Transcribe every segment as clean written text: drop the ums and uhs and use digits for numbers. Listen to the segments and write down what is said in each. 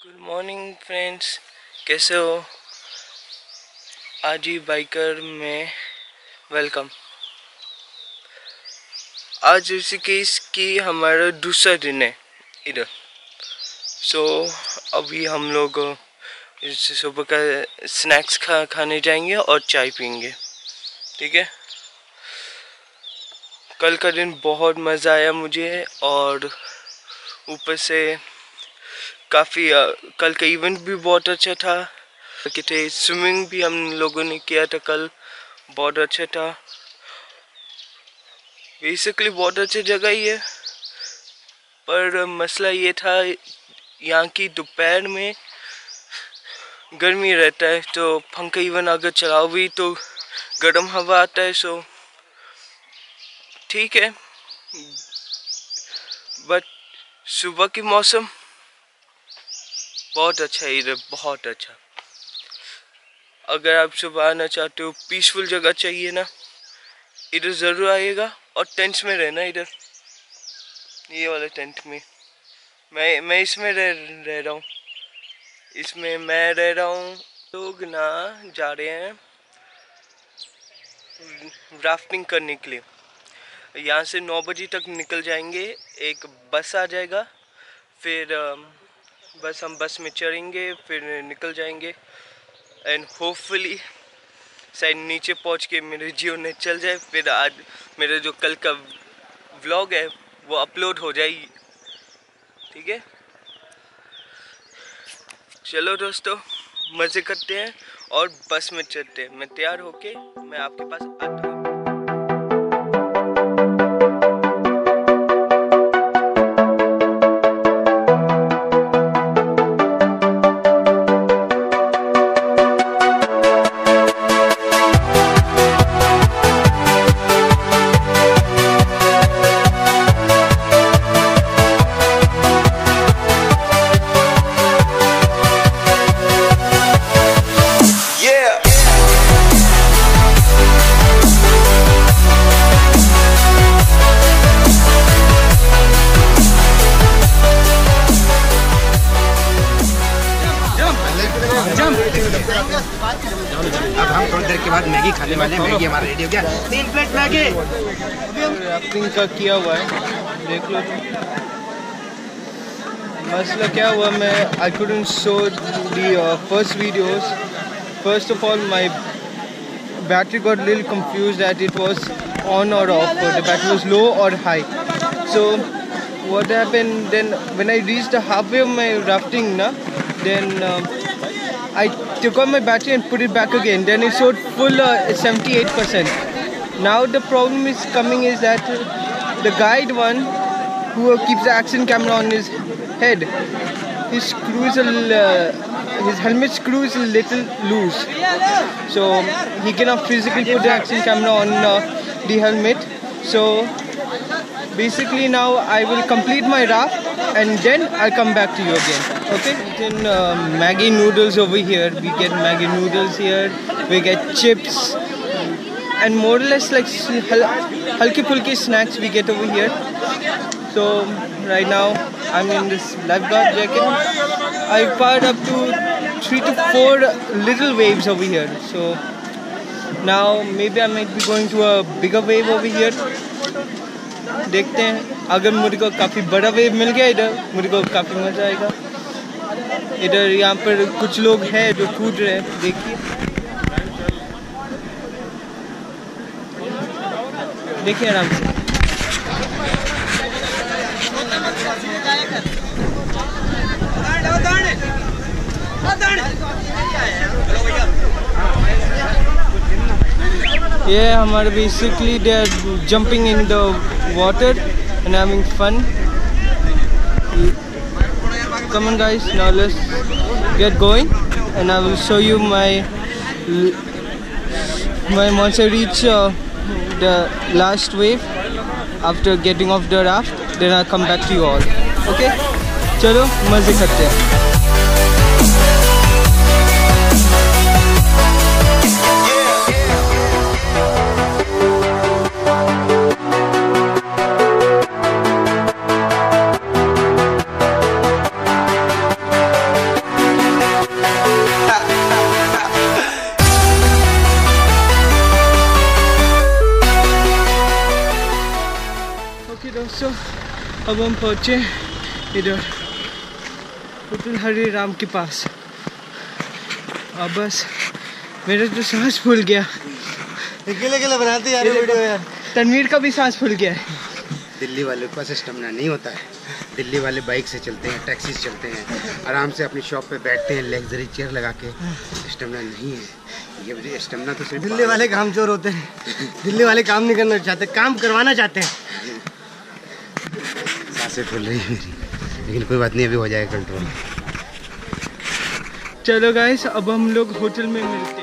Good morning friends, कैसे हो? आज ही बाइकर में वेलकम। आज ऋषिकेश की हमारा दूसरा दिन है इधर। अभी हम लोग सुबह का स्नैक्स खाने जाएंगे और चाय पीएंगे। ठीक है। कल का दिन बहुत मज़ा आया मुझे, और ऊपर से काफ़ी कल का इवेंट भी बहुत अच्छा था। कि स्विमिंग भी हम लोगों ने किया था कल, बहुत अच्छा था। बेसिकली बहुत अच्छी जगह ही है, पर मसला ये था यहाँ की दोपहर में गर्मी रहता है, तो पंखा इवन अगर चलाओ भी तो गर्म हवा आता है। सो ठीक है, बट सुबह की मौसम बहुत अच्छा है इधर, बहुत अच्छा। अगर आप सुबह आना चाहते हो, पीसफुल जगह चाहिए ना, इधर ज़रूर आइएगा। और टेंट्स में रहना इधर, ये वाले टेंट में। मैं इसमें रह रहा हूँ, इसमें मैं रह रहा हूँ। लोग ना जा रहे हैं राफ्टिंग करने के लिए। यहाँ से 9 बजे तक निकल जाएंगे, एक बस आ जाएगा, फिर बस में चढ़ेंगे, फिर निकल जाएंगे। एंड होपफुली शायद नीचे पहुँच के मेरे जियो नेट चल जाए, फिर आज मेरा जो कल का व्लॉग है वो अपलोड हो जाएगी। ठीक है, चलो दोस्तों, मज़े करते हैं और बस में चलते हैं। मैं तैयार होके मैं आपके पास आता हूँ। अब हम थोड़ी देर के बाद मैगी खाने वाले हैं। मैगी हमारा रेडी हो गया, 3 प्लेट मैगी। राफ्टिंग का किया हुआ है, देख लो। मसला क्या हुआ, मैं आई couldn't show the first videos. First of all, my battery got a little confused that it was on or off, or the battery was low or high. So what happened then, when I reached the halfway of my rafting then I took out my battery and put it back again. Then it showed full 78%. Now the problem is coming is that the guide one who keeps the action camera on his head, his helmet screw is a little loose, so he cannot physically put the action camera on the helmet. So basically now I will complete my raft and then I'll come back to you again. Okay, then Maggi noodles over here. We get Maggi noodles here. We get chips and more or less like halki fulki snacks we get over here. So right now I'm in this lifeguard jacket. I fired up to 3 to 4 little waves over here. So now maybe I might be going to a bigger wave over here. देखते हैं, अगर मुझे को काफ़ी बड़ा wave मिल गया इधर, मुझे को काफ़ी मज़ा आएगा। इधर यहाँ पर कुछ लोग हैं जो कूद रहे हैं, देखिए देखिए आराम से। ये हमारे basically they are jumping in the water and having fun. Come on guys, now let's get going and I will show you once I reach the last wave after getting off the raft, then I'll come back to you all. Okay, चलो मज़े करते हैं। अब हम पहुँचे इधर hotel हरे राम के पास। अब बस मेरा तो सांस फूल गया। अकेले बनाते यार वीडियो यार। तनवीर का भी सांस फूल गया है। दिल्ली वाले के पास स्टेमिना नहीं होता है। दिल्ली वाले बाइक से चलते हैं, टैक्सी से चलते हैं, आराम से अपनी शॉप पे बैठते हैं लग्जरी चेयर लगा के। स्टेमिना नहीं है ये, स्टेमिना तो सिर्फ दिल्ली वाले कामचोर होते हैं। दिल्ली वाले काम नहीं करना चाहते, काम करवाना चाहते हैं। सांसें फूल रही है मेरी, लेकिन कोई बात नहीं, अभी हो जाएगा कंट्रोल। चलो गाइस, अब हम लोग होटल में मिलते हैं।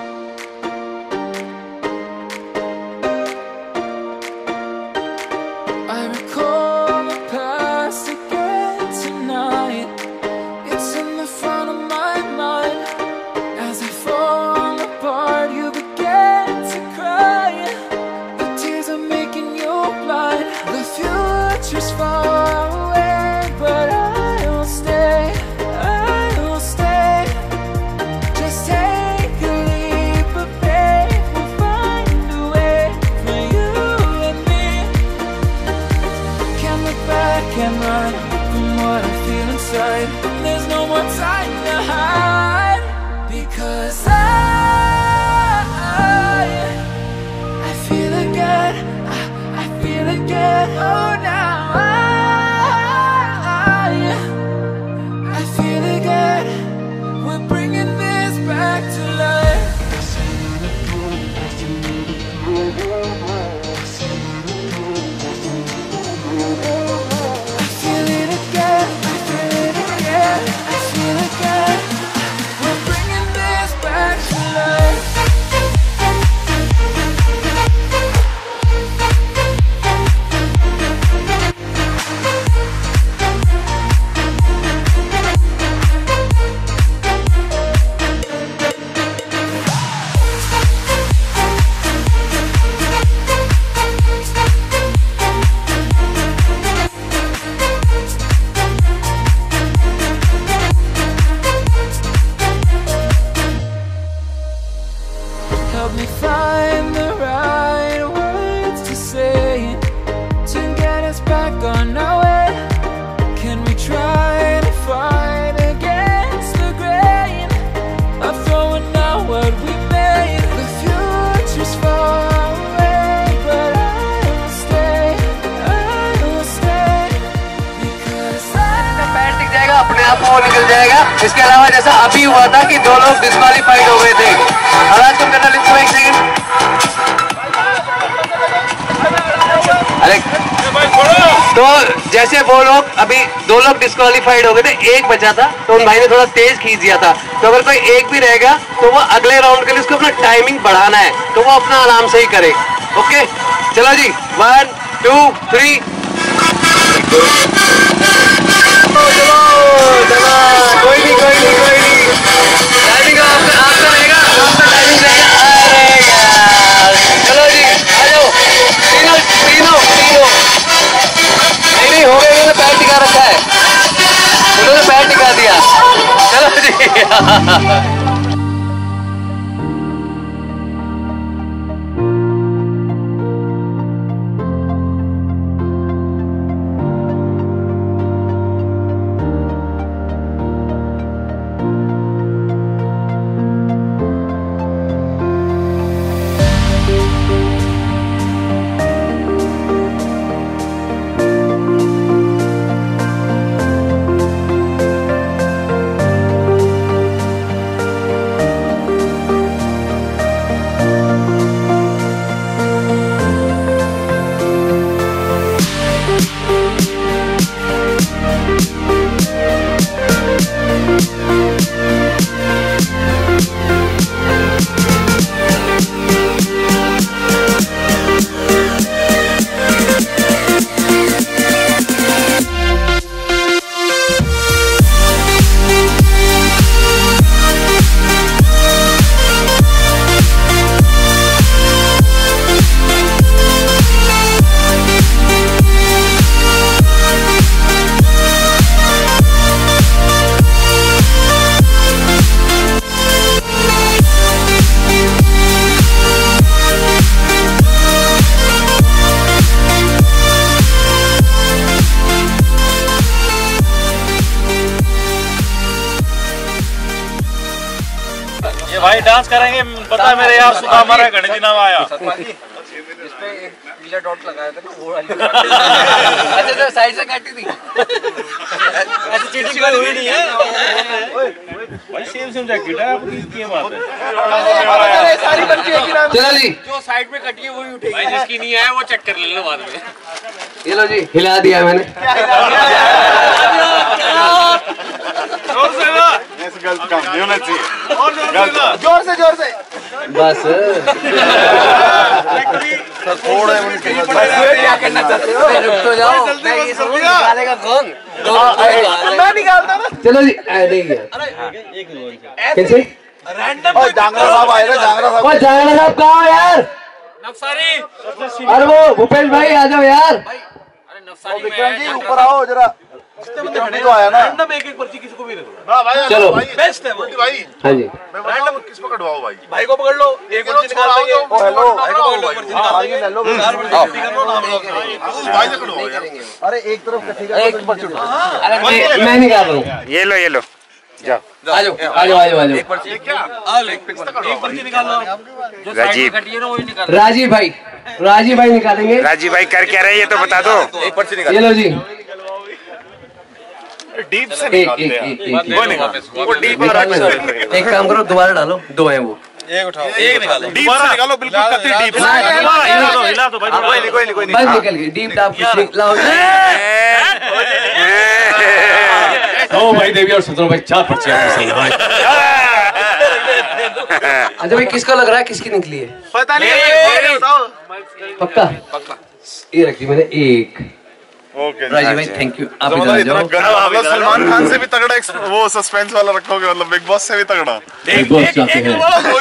There's no more time to hide, because I feel again, I feel again. Oh, now I feel again. We're bringing this back to life. Help me find the right words to say to get us back on our way. Can we try to fight against the grain of throwing out what we made? The future's far away, but I will stay, because पैर दिख जाएगा, अपने आप वो निकल जाएगा। इसके अलावा जैसा अभी हुआ था कि 2 लोग डिस्क्वालीफाइड हो गए थे। हालांकि तुम करना लिखो एक सेकंड। अरे तो जैसे वो लोग अभी 2 लोग डिस्क्वालीफाइड हो गए थे, एक बचा था, तो उन भाई ने थोड़ा तेज खींच दिया था। तो अगर कोई एक भी रहेगा तो वो अगले राउंड के लिए उसको अपना टाइमिंग बढ़ाना है, तो वो अपना आराम से ही करे। ओके चलो जी, 1 2 3। कोई नहीं टाइमिंग आपका रहेगा, आपका टाइमिंग रहेगा। अरे यार चलो जी आ जाओ, तीनों नहीं हो गए, उन्होंने पैर टिका रखा है, उन्होंने पैर टिका दिया। चलो जी भाई डांस करेंगे, पता है मेरे यार सुधा हमारा गणेश नाम आया। इस पे एक पीला डॉट लगाया था ना, वो वाली। अच्छा साइड से काटी थी। ऐसे चीटिंग हुई नहीं है भाई, सेम जैकेट है आपकी, इसकी बात है। सारी पर्ची एक ही नाम। चलो जी, जो साइड में कटी है वही उठेगी। भाई जिसकी नहीं आया वो चेक कर ले लो बाद में। ये लो जी, हिला दिया मैंने। जोर से ना, ऐसे गलत काम नहीं होना चाहिए। और जोर से जोर से बस थोड़ा क्या करना चाहते हो? रुक तो जाओ, मैं ये सब निकालेगा कौन? मैं निकालता ना। चलो जी, नहीं गया कैसे? रैंडम जांगरा साहब आए ना, जांगरा साहब। ओ जागरा साहब कहाँ हो यार? नफसारी। अरे वो भूपेश भाई आ जाओ यार। अरे नफसारी विक्रम जी ऊपर आओ जरा। तो आया ना, रैंडम एक पर्ची किसी को भी दे दो। चलो बेस्ट है वो। भाई हाँ जी, रैंडम किस को कटवाओ भाई? भाई को पकड़ लो, एक पर्ची निकाल देंगे। हेलो भाई को पकड़ लो, पर्ची निकाल देंगे। ले लो भाई से कटवाओ यार। अरे एक तरफ कटेगा, एक पर्ची उठा। मैं निकाल रहा हूँ। ये लो जाओ। आ जाओ आ जाओ आ जाओ। एक पर्ची निकाल लो। जो साइड में कटी है ना वही निकाल। राजीव भाई निकालेंगे। राजीव भाई कर क्या रहे ये तो बता दो। एक पर्ची निकाल। ये लो जी, डीप से एक निकालते हैं। वो डीप एक काम करो, दोबारा डालो, दो हैं वो। एक उठाओ, एक निकालो। डीप से निकालो, बिल्कुल कतई डीप से। हिला दो भाई, कोई नहीं। बस निकल गई डीप टाप कुछ निकलाओ। ओ भाई देवी और सत्रह भाई, 4 पर्चियां सही है। अच्छा भाई, किसको लग रहा है किसकी निकली है? पता नहीं, पक्का ये रखी मैंने एक। ओके राजीव भाई थैंक यू, आप इधर आ जाओ। मतलब सलमान खान से भी तगड़ा वो सस्पेंस वाला रखोगे, मतलब बिग बॉस से भी तगड़ा। बिग बॉस जाते हैं।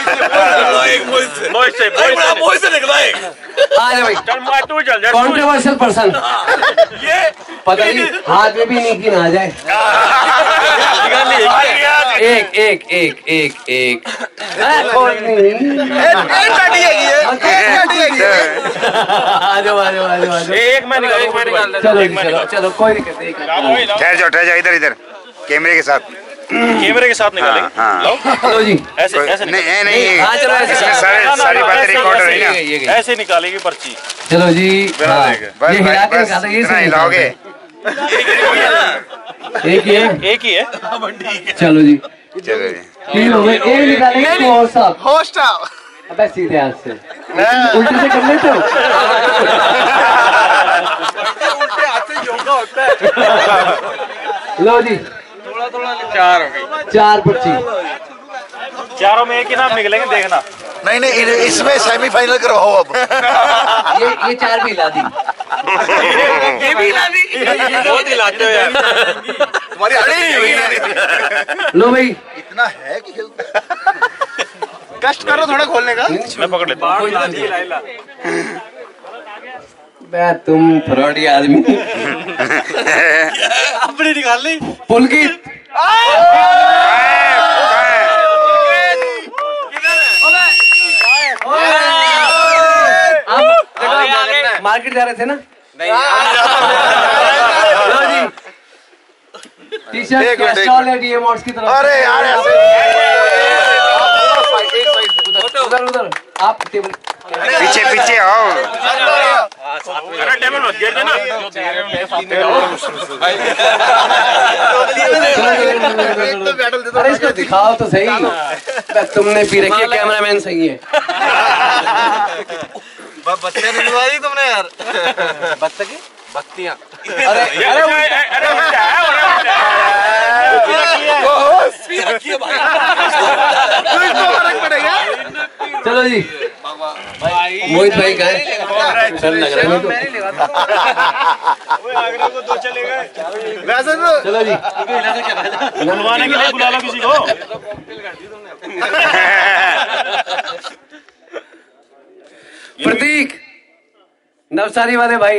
आ जा भाई, कंट्रोवर्शियल पर्सन। पता नहीं हाथ में भी नहीं की ना आ जाए। एक आ जाओ। एक मैं निकाल। चलो कोई दिक्कत नहीं। ठहर जाओ इधर कैमरे के साथ निकालेंगे। लो जी, ऐसे नहीं हाँ चलो ऐसे सारी बातें रिकॉर्ड हो रही है। ऐसे निकालेगी पर्ची। चलो जी, हाँ, बस ये हिला के बस निकालो, ये इतना सही हिलाओगे। एक ही है। चलो चलो जी, जी 3 हो गए। एक निकालेंगे तो और साहब। होस्ट अबे सीधे हाथ से उल्टे से कर लेते हो। उल्टे हाथ से योगा होता है। लो जी, थोड़ा 4 हो गई। 4 पर्ची। चारों में एक ही नाम निकलेंगे, देखना। नहीं इसमें सेमीफाइनल करवाओ अब। ये 4 भी हिला दी। ये भी हिला दी। बहुत हिलाते हो यार। तुम्हारी अड़ी हुई है। लो भाई, इतना है कि कष्ट करो थोड़ा खोलने का। मैं पकड़ लेता हूँ। मैं तुम फ्रॉडी आदमी। अपनी निकाल ली। पुलकित मार्केट जा रहे थे ना? नहीं लो जी, टी-शर्ट कैस्ट्रॉल है डीएमआर्ट्स की तरफ। अरे यार ऐसे उधर आप टेबल पीछे आओ। अरे टेबल मत गिर देना। अरे इसको दिखाओ तो सही। तुमने पी रखी है, कैमरामैन सही है। बच्चे नहीं दिलवाई तुमने यार। बत्तियां। अरे चलो जी, मोहित भाई का चल लग रहा है को 2 चले गए। वैसे तो चलो जी, बुलवाने के लिए बुला लो किसी को। प्रतीक नवसारी वाले भाई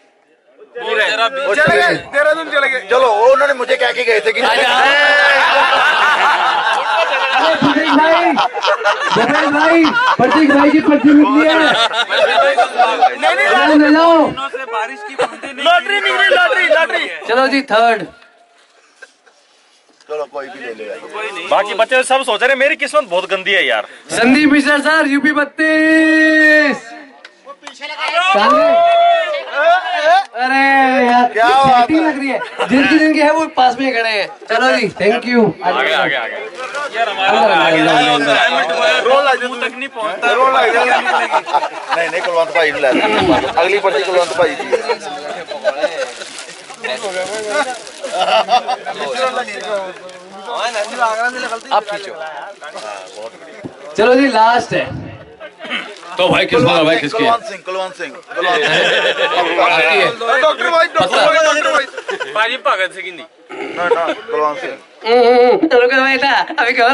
चले गए, देहरादून चले गए। चलो उन्होंने मुझे कह के गए थे कि भाई प्रतीक भाई की पर्ची निकली है। ले लो। लॉटरी निकली, लॉटरी। चलो जी, 3rd चलो कोई भी ले लेगा। बाकी बच्चे सब सोच रहे मेरी किस्मत बहुत गंदी है यार। Sandeep Mishra sir UP 32। अरे यार क्या सेटिंग लग रही है, जिनकी है वो पास में खड़े हैं। चलो जी थैंक यू। आगे आगे आगे यार हमारा तक नहीं पहुंचता। नहीं कुलवंत भाई ने अगली पर्ची कुलवंत भाई की। आप खींचो। चलो जी लास्ट है तो भाई किस बार भाई किसकी है? कुलवंत सिंह डॉक्टर भाई भाई भगत सिंह नहीं कुलवंत सिंह रुको भाई था अभी कौन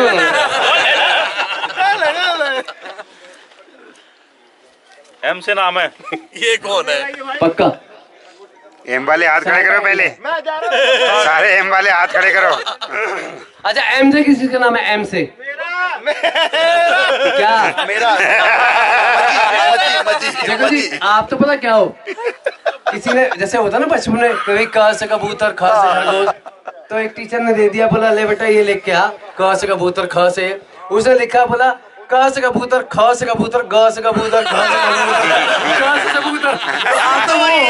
एम से नाम है। ये कौन है? पक्का एम वाले हाथ खड़े करो पहले, सारे एम वाले हाथ खड़े करो। अच्छा एम से किस चीज का नाम है? एम से क्या? मेरा देखो जी आप तो पता क्या हो, किसी ने जैसे होता ना बचपन में कभी क से कबूतर ख से खरगोश, तो एक टीचर ने दे दिया बोला ले बेटा ये लिख के आ, क से कबूतर ख से, उसने लिखा बोला क से कबूतर ख से कबूतर ग से कबूतर घ से कबूतर। आप तो वही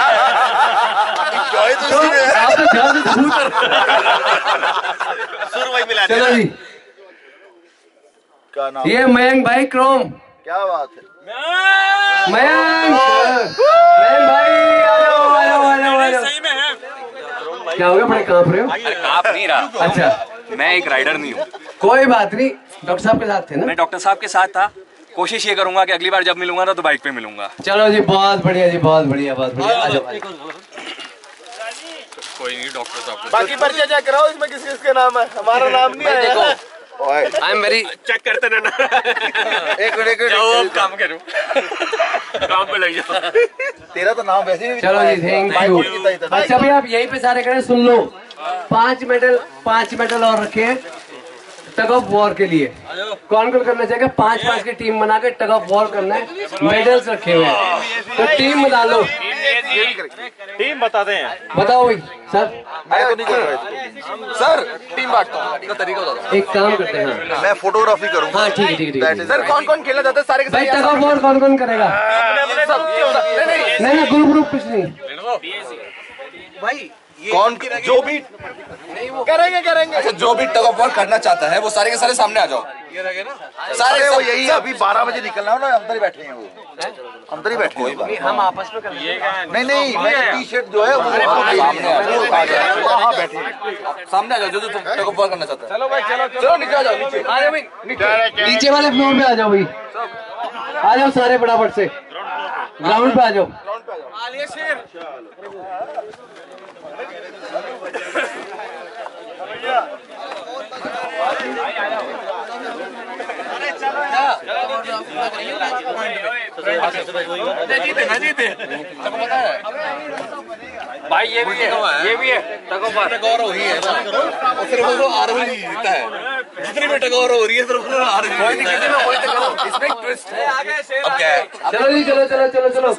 चलो जी क्या नाम? ये मयंक भाई क्रोम। क्या बात है? मयंक भाई आ जाओ आ जाओ आ जाओ आ जाओ। क्या हो गया, बड़े कांप रहे हो? कांप नहीं रहा। अच्छा मैं एक राइडर नहीं हूँ। कोई बात नहीं, डॉक्टर साहब के साथ थे ना? मैं डॉक्टर साहब के साथ था। कोशिश ये करूंगा कि अगली बार जब मिलूंगा ना तो बाइक पे मिलूंगा। चलो जी बहुत बढ़िया जी, बहुत बढ़िया बहुत बढ़िया। आ जाओ कोई नहीं डॉक्टर साहब बाकी पर्चा चेक कराओ, इसमें किस किसके नाम है? हमारा नाम नहीं है। देखो आई एम वेरी चेक करते रहना। एक मिनट काम करो काम पे लग जाओ। तेरा तो नाम वैसे ही। चलो जी थैंक यू। अच्छा भाई आप यहीं पे सारे खड़े सुन लो, 5 मेडल और रखे हैं टग ऑफ वॉर के लिए। कौन कौन करना चाहेगा? 5-5 की टीम बना के टग ऑफ वॉर करना है। मेडल्स रखे हुए हैं तो टीम बना लो। टीम बताते हैं। बताओ भाई सर। मैं तो नहीं कर रहा सर, टीम बांटता हूँ। तरीका बता। एक काम करते हैं मैं फोटोग्राफी करूँगा। हाँ ठीक है ठीक है। सर कौन कौन खेलना चाहते हैं? सारे के भाई टग ऑफ वॉर कौन कौन करेगा? नहीं ग्रुप कुछ नहीं। कौन जो भी करेंगे। अच्छा जो भी टग ऑफ वॉर करना चाहता है वो सारे के सारे सामने आ जाओ। सारे वो यही अभी 12 बजे निकलना हो ना, अंदर ही बैठे हैं वो, अंदर ही बैठे हैं। हम आपस में नहीं मैं टी शर्ट जो है वो वहाँ बैठे हैं। सामने आ जाओ जो टग ऑफ वॉर करना चाहता है। चलो भाई चलो नीचे आ जाओ। नीचे आ जाओ भाई, नीचे वाले फ्लोर पे आ जाओ भाई, आ जाओ सारे फटाफट से ग्राउंड पे आ जाओ। भाई ये भी है टग ऑफ वॉर हो रही है। सिर्फ वो आर्मी जीतता है। जितनी भी टग ऑफ हो रही है सिर्फ आर्मी। इसमें ट्विस्ट है। अब क्या है? चलो जी चलो चलो चलो चलो।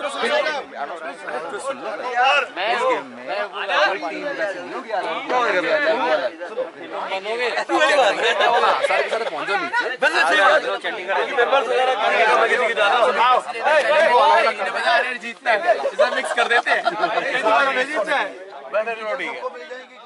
सारे के सारे पहुंच जाओ नीचे। जीतना है मिक्स कर देते हैं।